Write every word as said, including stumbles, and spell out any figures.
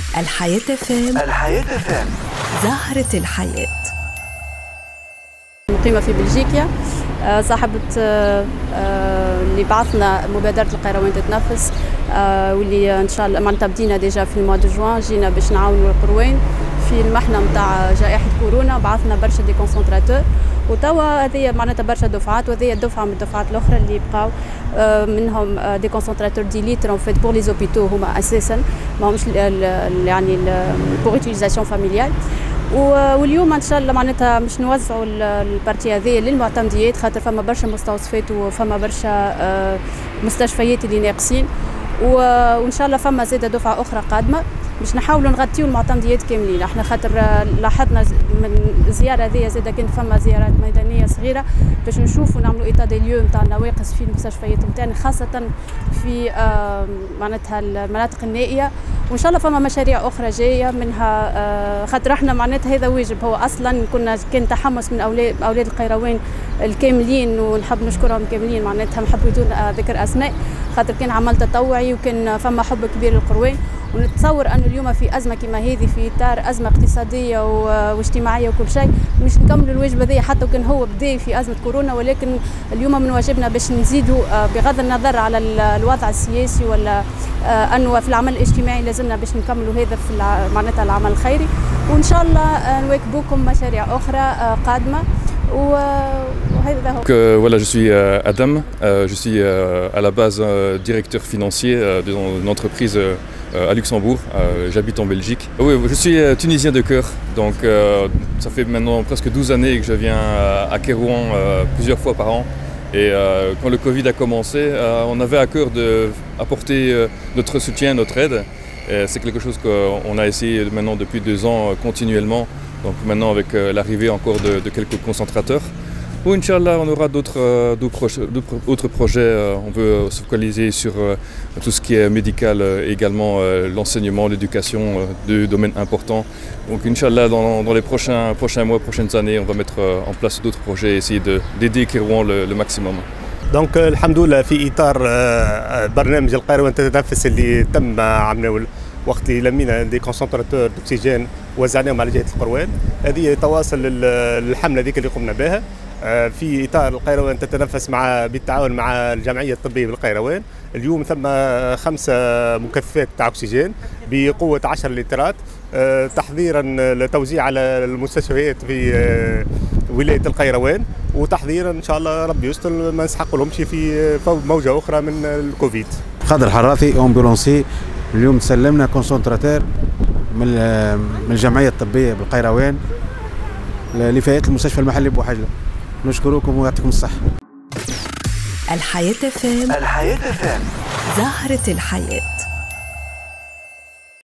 الحياة فام. الحياة فام. زهرة الحياة. مقيمة في بلجيكا، صاحبة اللي بعثنا مبادرة القيروان تتنفس، واللي إن شاء الله معناتها بدينا ديجا في الموا دو جوان. جينا باش نعاونوا القروان في المحنة نتاع جائحة كورونا، بعثنا برشا دي كونسنتراتور، وتوا هذه معناتها برشا دفعات، وهذه دفعة من الدفعات الأخرى اللي بقاو منهم دي كونسنتراتور دي ليتر فيت بور لي زوبيتو، هما أساسا ماهمش يعني بور يوتيليزاسيون فاميليال. واليوم ان شاء الله معناتها باش نوزعوا البارتي هذه للمعتمديات، خاطر فما برشا مستوصفات وفما برشا مستشفيات اللي ناقصين، وان شاء الله فما زاده دفعه اخرى قادمه باش نحاولوا نغطيو المعتمديات كاملين. احنا خاطر لاحظنا من الزياره هذه زاده كانت فما زيارات ميدانيه صغيره باش نشوفوا نعملوا ايتا دي ليو نتاع النواقص في المستشفيات نتاعنا، خاصه في معناتها المناطق النائيه. وان شاء الله فما مشاريع اخرى جايه منها، خاطر احنا معناتها هذا واجب. هو اصلا كنا كان تحمس من اولاد اولاد القيروان الكاملين، ونحب نشكرهم كاملين، معناتها نحب بدون ذكر اسماء، خاطر كان عمل تطوعي وكان فما حب كبير للقروان. ونتصور انه اليوم في ازمه كما هذه، في اطار ازمه اقتصاديه واجتماعيه وكل شيء، مش نكملوا الواجب هذا حتى وكان هو بدا في ازمه كورونا، ولكن اليوم من واجبنا باش نزيدوا بغض النظر على الوضع السياسي ولا انه في العمل الاجتماعي لازمنا باش نكملوا هذا في معناتها العمل الخيري. وان شاء الله نواكبوكم مشاريع اخرى قادمه. Donc euh, voilà, je suis euh, Adam, euh, je suis euh, à la base euh, directeur financier euh, d'une entreprise euh, à Luxembourg, euh, j'habite en Belgique. Oui, je suis euh, tunisien de cœur, donc euh, ça fait maintenant presque douze années que je viens à Kérouan euh, plusieurs fois par an. Et euh, quand le Covid a commencé, euh, on avait à cœur d'apporter euh, notre soutien, notre aide. C'est quelque chose qu'on a essayé maintenant depuis deux ans euh, continuellement. Donc maintenant avec euh, l'arrivée encore de, de quelques concentrateurs. Ou Inch'Allah, on aura d'autres euh, autres projets. Euh, on veut se focaliser sur euh, tout ce qui est médical, euh, également euh, l'enseignement, l'éducation, euh, deux domaines importants. Donc Inch'Allah, dans, dans les prochains, prochains mois, prochaines années, on va mettre euh, en place d'autres projets et essayer d'aider Kérouan le, le maximum. Donc الحمد لله في إطار برنامج القيروان تتنفس اللي تم عمله وقت اللي لمينا دي كونسنتراتور دوكسيجين وزعناهم على جهه القروان. هذه تواصل الحمله ذيك اللي قمنا بها في اطار القيروان تتنفس مع بالتعاون مع الجمعيه الطبيه بالقيروان. اليوم ثم خمسه مكثفات تاع اكسجين بقوه عشرة لترات، تحضيرا لتوزيع على المستشفيات في ولايه القيروان، وتحضيرا ان شاء الله ربي يستر ما نسحق لهمش في موجه اخرى من الكوفيد. خضر الحراثي امبولانسي، اليوم سلمنا كونسنتراتور من من الجمعيه الطبيه بالقيروان لفئات المستشفى المحلي بوحجله. نشكركم ويعطيكم الصحه. الحياة فام. الحياة فام. زهرة الحياة.